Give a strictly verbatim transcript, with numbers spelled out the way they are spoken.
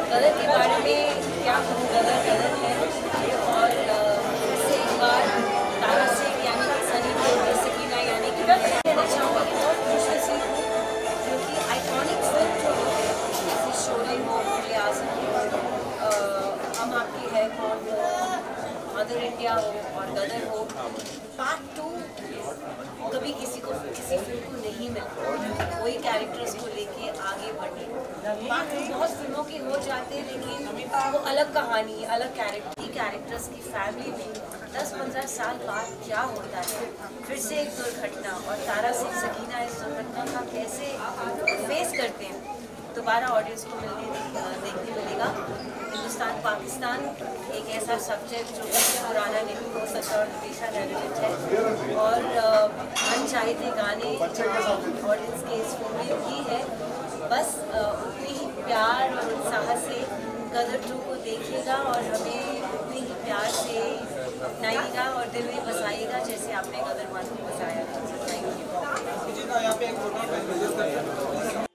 गदर के बारे में क्या कहूँ, गदर गदर है। और इससे एक बार तारा सिंह यानी कि सनी देओल और सकीना यानी कि मैं कहना चाहूँगी कि बहुत खुश नसीब हूँ, क्योंकि आइकॉनिक फिल्म जो है जैसे शोले हो, मुगले आजम हो, हम आपकी है कौन हो, मदर इंडिया हो और गदर हो, पार्ट टू कभी किसी को किसी फिल्म को नहीं मिलता। वही कैरेक्टर्स को लेके आगे बढ़े। पार्ट टू बहुत फिल्मों के हो जाते हैं, लेकिन वो अलग कहानी, अलग कैरेक्टर कैरेक्टर्स की फैमिली में दस पंद्रह साल बाद क्या होता है, फिर से एक दुर्घटना, और तारा सिंह सकीना इस दुर्घटना का कैसे फेस करते हैं, दोबारा ऑडियंस को मिलने देखने मिलेगा। हिंदुस्तान पाकिस्तान एक ऐसा सब्जेक्ट जो सबसे पुराना नहीं हो सकता और हमेशा रेलेवेंट है, और अनचाहे गाने ऑडियंस के इस फिल्म की है। बस उतनी ही प्यार और उत्साह से गदर टू को देखिएगा और हमें उतनी ही प्यार से अपनाइएगा और दिल में बसाइएगा जैसे आपने गदर वन को बसाया। Thank you.